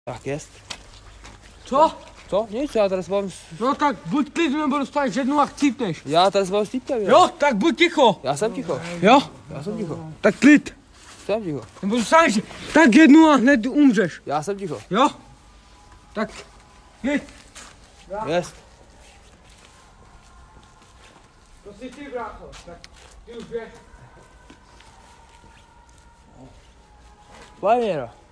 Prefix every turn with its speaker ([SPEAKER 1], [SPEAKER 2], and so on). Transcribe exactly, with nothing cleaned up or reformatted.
[SPEAKER 1] Tak jest.
[SPEAKER 2] Co?
[SPEAKER 1] Co? Nic, já teraz mám...
[SPEAKER 2] No tak buď klid, nebo dostaneš jednu a chcípneš.
[SPEAKER 1] Já teraz mám s týpkem, jo?
[SPEAKER 2] Jo, tak buď ticho.
[SPEAKER 1] Já jsem ticho.
[SPEAKER 2] Jo?
[SPEAKER 1] Já jsem ticho.
[SPEAKER 2] Tak klid.
[SPEAKER 1] Jsem ticho.
[SPEAKER 2] Nebo dostaneš tak jednu a hned umřeš.
[SPEAKER 1] Já jsem ticho.
[SPEAKER 2] Jo? Tak klid.
[SPEAKER 1] Jest.
[SPEAKER 2] To jsi ty, brácho. Tak ty už běž.
[SPEAKER 1] Fajně, no.